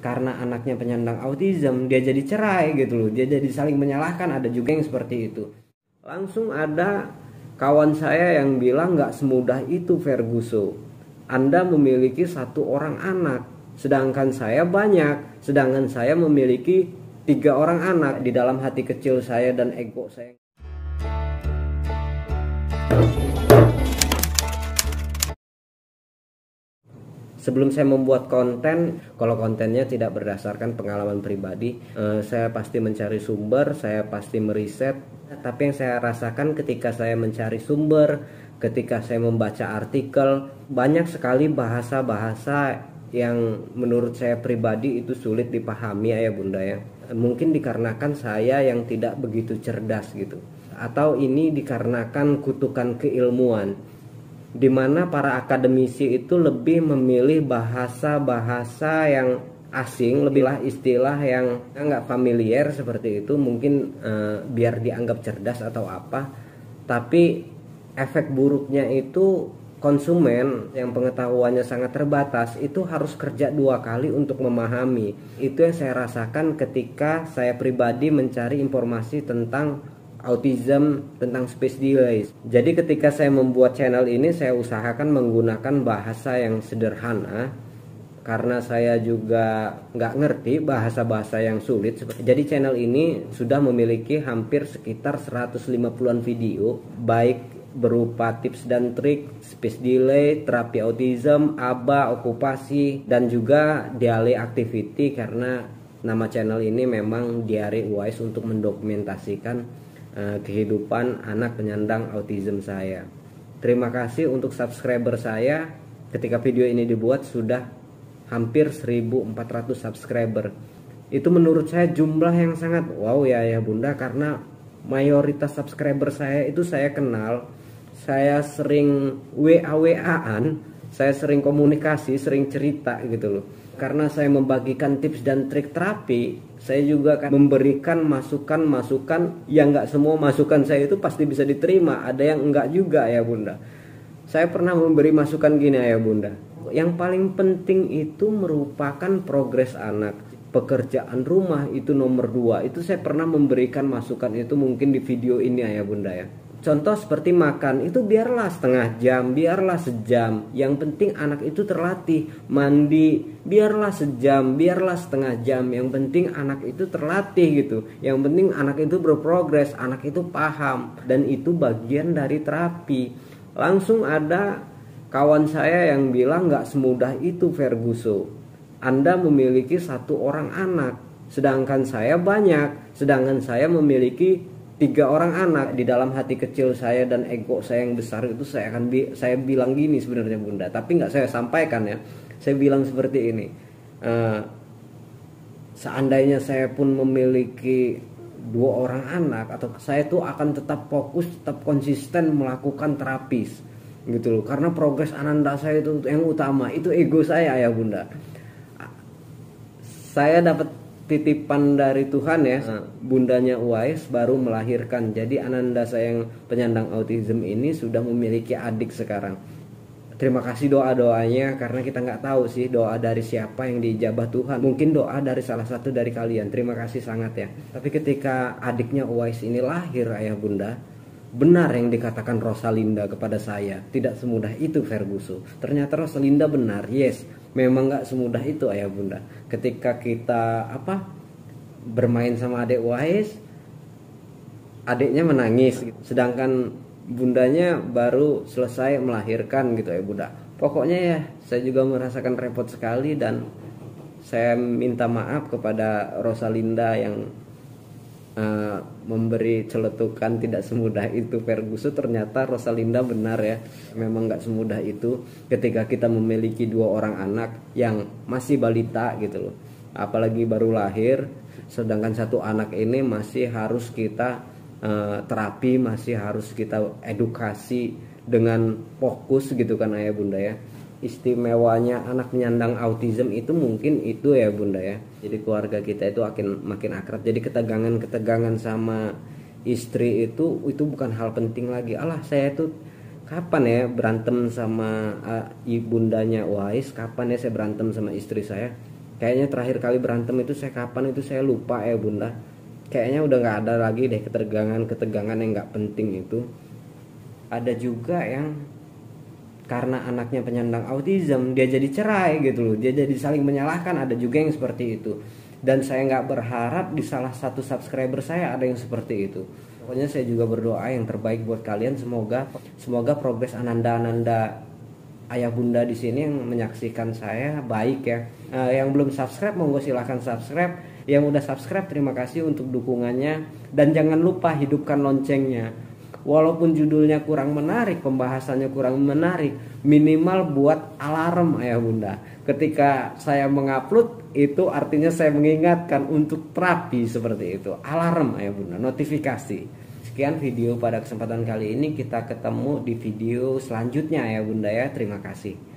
karena anaknya penyandang autism dia jadi cerai gitu loh, dia jadi saling menyalahkan, ada juga yang seperti itu. Langsung ada kawan saya yang bilang nggak semudah itu Ferguso, Anda memiliki satu orang anak sedangkan saya banyak, sedangkan saya memiliki 3 orang anak. Di dalam hati kecil saya dan ego saya, sebelum saya membuat konten, kalau kontennya tidak berdasarkan pengalaman pribadi, saya pasti mencari sumber, saya pasti meriset. Tapi yang saya rasakan ketika saya mencari sumber, ketika saya membaca artikel, banyak sekali bahasa-bahasa yang menurut saya pribadi itu sulit dipahami ayah bunda ya. Mungkin dikarenakan saya yang tidak begitu cerdas gitu, atau ini dikarenakan kutukan keilmuan, di mana para akademisi itu lebih memilih bahasa-bahasa yang asing, lebihlah istilah yang nggak familiar seperti itu, mungkin biar dianggap cerdas atau apa. Tapi efek buruknya itu konsumen yang pengetahuannya sangat terbatas itu harus kerja 2 kali untuk memahami. Itu yang saya rasakan ketika saya pribadi mencari informasi tentang autism, tentang speech delay. Jadi ketika saya membuat channel ini, saya usahakan menggunakan bahasa yang sederhana karena saya juga nggak ngerti bahasa-bahasa yang sulit. Jadi channel ini sudah memiliki hampir sekitar 150-an video, baik berupa tips dan trik speech delay, terapi autism, ABA, okupasi, dan juga daily activity, karena nama channel ini memang Diary Uwais untuk mendokumentasikan kehidupan anak penyandang autism saya. Terima kasih untuk subscriber saya. Ketika video ini dibuat sudah hampir 1400 subscriber. Itu menurut saya jumlah yang sangat wow ya bunda, karena mayoritas subscriber saya itu saya kenal. Saya sering WA-WA-an, saya sering komunikasi, sering cerita gitu loh. Karena saya membagikan tips dan trik terapi, saya juga akan memberikan masukan-masukan yang nggak semua masukan saya itu pasti bisa diterima, ada yang enggak juga ya bunda. Saya pernah memberi masukan gini ya bunda, yang paling penting itu merupakan progres anak, pekerjaan rumah itu nomor 2. Itu saya pernah memberikan masukan itu mungkin di video ini ya bunda ya. Contoh seperti makan itu biarlah setengah jam, biarlah sejam, yang penting anak itu terlatih. Mandi biarlah sejam, biarlah setengah jam, yang penting anak itu terlatih gitu. Yang penting anak itu berprogres, anak itu paham, dan itu bagian dari terapi. Langsung ada kawan saya yang bilang nggak semudah itu Ferguso, Anda memiliki 1 orang anak sedangkan saya banyak, sedangkan saya memiliki 3 orang anak. Di dalam hati kecil saya dan ego saya yang besar itu saya bilang gini sebenarnya bunda, tapi nggak saya sampaikan ya. Saya bilang seperti ini, seandainya saya pun memiliki 2 orang anak, atau saya tuh akan tetap fokus, tetap konsisten melakukan terapis gitu loh, karena progres ananda saya itu yang utama, itu ego saya ya bunda. Saya dapat titipan dari Tuhan ya, bundanya Uwais baru melahirkan. Jadi ananda saya yang penyandang autism ini sudah memiliki adik sekarang. Terima kasih doa-doanya, karena kita nggak tahu sih doa dari siapa yang diijabah Tuhan. Mungkin doa dari salah satu dari kalian. Terima kasih sangat ya. Tapi ketika adiknya Uwais ini lahir ayah bunda, benar yang dikatakan Rosalinda kepada saya, tidak semudah itu Ferguso. Ternyata Rosalinda benar, yes, memang nggak semudah itu ayah bunda. Ketika kita bermain sama adik Uwais, adiknya menangis gitu, sedangkan bundanya baru selesai melahirkan gitu ya bunda. Pokoknya ya saya juga merasakan repot sekali, dan saya minta maaf kepada Rosalinda yang memberi celetukan tidak semudah itu Ferguso. Ternyata Rosalinda benar ya, memang nggak semudah itu ketika kita memiliki 2 orang anak yang masih balita gitu loh, apalagi baru lahir, sedangkan 1 anak ini masih harus kita terapi, masih harus kita edukasi dengan fokus gitu kan ayah bunda ya. Istimewanya anak penyandang autism itu mungkin itu ya bunda ya, jadi keluarga kita itu makin akrab. Jadi ketegangan sama istri itu bukan hal penting lagi. Alah, saya itu kapan ya berantem sama ibundanya Uwais, kapan ya saya berantem sama istri saya. Kayaknya terakhir kali berantem itu saya kapan itu saya lupa ya bunda. Kayaknya udah nggak ada lagi deh ketegangan yang nggak penting itu. Ada juga yang karena anaknya penyandang autism dia jadi cerai gitu loh, dia jadi saling menyalahkan, ada juga yang seperti itu. Dan saya nggak berharap di salah satu subscriber saya ada yang seperti itu. Pokoknya saya juga berdoa yang terbaik buat kalian, semoga progres Ananda ayah bunda di sini yang menyaksikan saya baik ya. Yang belum subscribe monggo silahkan subscribe, yang udah subscribe terima kasih untuk dukungannya, dan jangan lupa hidupkan loncengnya. Walaupun judulnya kurang menarik, pembahasannya kurang menarik, minimal buat alarm ayah bunda. Ketika saya mengupload itu artinya saya mengingatkan untuk terapi seperti itu. Alarm ayah bunda, notifikasi. Sekian video pada kesempatan kali ini, kita ketemu di video selanjutnya ayah bunda ya. Terima kasih.